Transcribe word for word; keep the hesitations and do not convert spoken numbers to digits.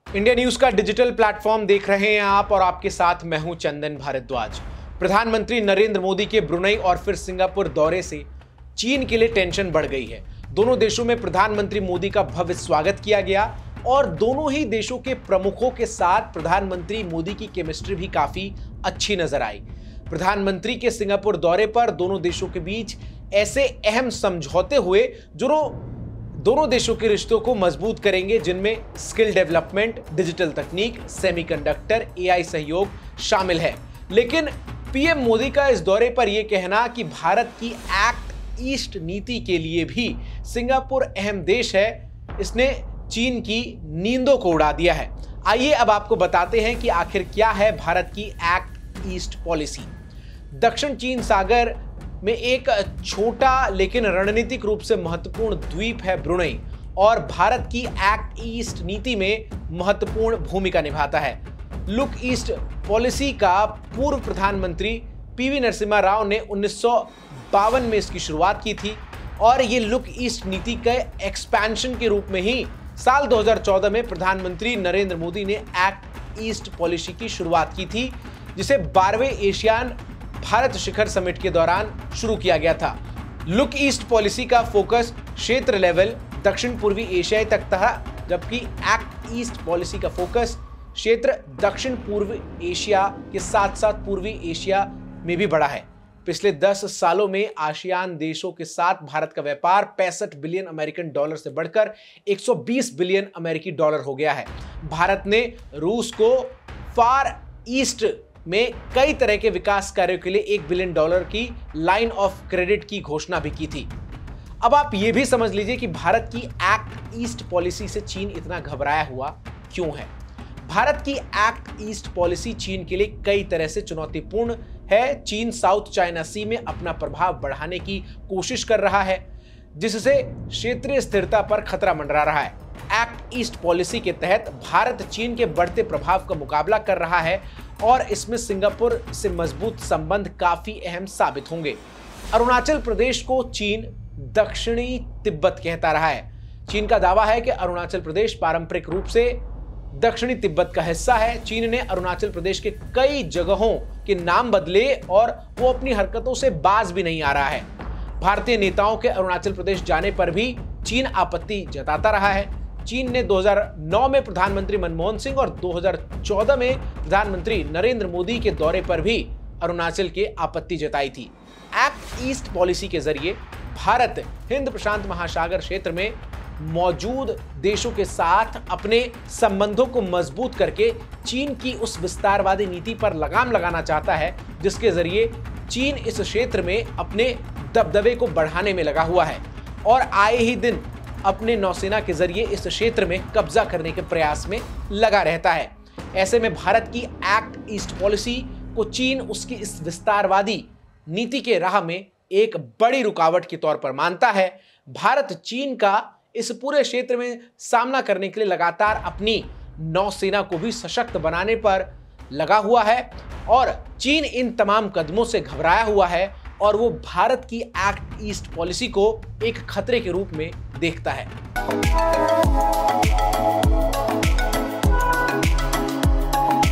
India news का digital platform देख रहे हैं आप और आपके साथ मैं हूं चंदन भारद्वाज। प्रधानमंत्री नरेंद्र मोदी के ब्रुनेई और फिर सिंगापुर दौरे से चीन के लिए टेंशन बढ़ गई है। दोनों देशों में प्रधानमंत्री मोदी का भव्य स्वागत किया गया और दोनों ही देशों के प्रमुखों के साथ प्रधानमंत्री मोदी की केमिस्ट्री भी काफी अच्छी नजर आई। प्रधानमंत्री के सिंगापुर दौरे पर दोनों देशों के बीच ऐसे अहम समझौते हुए जो दोनों देशों के रिश्तों को मजबूत करेंगे, जिनमें स्किल डेवलपमेंट, डिजिटल तकनीक, सेमीकंडक्टर, एआई सहयोग शामिल है। लेकिन पीएम मोदी का इस दौरे पर यह कहना कि भारत की एक्ट ईस्ट नीति के लिए भी सिंगापुर अहम देश है, इसने चीन की नींदों को उड़ा दिया है। आइए अब आपको बताते हैं कि आखिर क्या है भारत की एक्ट ईस्ट पॉलिसी। दक्षिण चीन सागर में एक छोटा लेकिन रणनीतिक रूप से महत्वपूर्ण द्वीप है ब्रुनेई और भारत की एक्ट ईस्ट नीति में महत्वपूर्ण भूमिका निभाता है। लुक ईस्ट पॉलिसी का पूर्व प्रधानमंत्री पीवी नरसिम्हा राव ने उन्नीस सौ बावन में इसकी शुरुआत की थी और ये लुक ईस्ट नीति के एक्सपेंशन के रूप में ही साल दो हज़ार चौदह में प्रधानमंत्री नरेंद्र मोदी ने एक्ट ईस्ट पॉलिसी की शुरुआत की थी, जिसे बारहवें एशियान भारत शिखर समिट के दौरान शुरू किया गया था। लुक ईस्ट पॉलिसी का फोकस क्षेत्र लेवल दक्षिण पूर्वी एशिया तक था, जबकि एक्ट ईस्ट पॉलिसी का फोकस क्षेत्र दक्षिण पूर्व एशिया के साथ साथ पूर्वी एशिया में भी बढ़ा है। पिछले दस सालों में आसियान देशों के साथ भारत का व्यापार पैंसठ बिलियन अमेरिकन डॉलर से बढ़कर एक सौ बीस बिलियन अमेरिकी डॉलर हो गया है। भारत ने रूस को फार ईस्ट में कई तरह के विकास कार्यों के लिए एक बिलियन डॉलर की लाइन ऑफ क्रेडिट की घोषणा भी की थी। अब आप यह भी समझ लीजिए कि भारत की एक्ट ईस्ट पॉलिसी से चीन इतना घबराया हुआ क्यों है। भारत की एक्ट ईस्ट पॉलिसी चीन के लिए कई तरह से चुनौतीपूर्ण है। चीन साउथ चाइना सी में अपना प्रभाव बढ़ाने की कोशिश कर रहा है, जिससे क्षेत्रीय स्थिरता पर खतरा मंडरा रहा है। एक्ट ईस्ट पॉलिसी के तहत भारत चीन के बढ़ते प्रभाव का मुकाबला कर रहा है और इसमें सिंगापुर से मजबूत संबंध काफी अहम साबित होंगे। अरुणाचल प्रदेश को चीन दक्षिणी तिब्बत कहता रहा है। चीन का दावा है कि अरुणाचल प्रदेश पारंपरिक रूप से दक्षिणी तिब्बत का हिस्सा है। चीन ने अरुणाचल प्रदेश के कई जगहों के नाम बदले और वो अपनी हरकतों से बाज भी नहीं आ रहा है। भारतीय नेताओं के अरुणाचल प्रदेश जाने पर भी चीन आपत्ति जताता रहा है। चीन ने दो हज़ार नौ में प्रधानमंत्री मनमोहन सिंह और दो हज़ार चौदह में प्रधानमंत्री नरेंद्र मोदी के दौरे पर भी अरुणाचल के आपत्ति जताई थी। एक्ट ईस्ट पॉलिसी के जरिए भारत हिंद प्रशांत महासागर क्षेत्र में मौजूद देशों के साथ अपने संबंधों को मजबूत करके चीन की उस विस्तारवादी नीति पर लगाम लगाना चाहता है, जिसके जरिए चीन इस क्षेत्र में अपने दबदबे को बढ़ाने में लगा हुआ है और आए ही दिन अपने नौसेना के जरिए इस क्षेत्र में कब्जा करने के प्रयास में लगा रहता है। ऐसे में भारत की एक्ट ईस्ट पॉलिसी को चीन उसकी इस विस्तारवादी नीति के राह में एक बड़ी रुकावट के तौर पर मानता है। भारत चीन का इस पूरे क्षेत्र में सामना करने के लिए लगातार अपनी नौसेना को भी सशक्त बनाने पर लगा हुआ है और चीन इन तमाम कदमों से घबराया हुआ है और वो भारत की एक्ट ईस्ट पॉलिसी को एक खतरे के रूप में देखता है।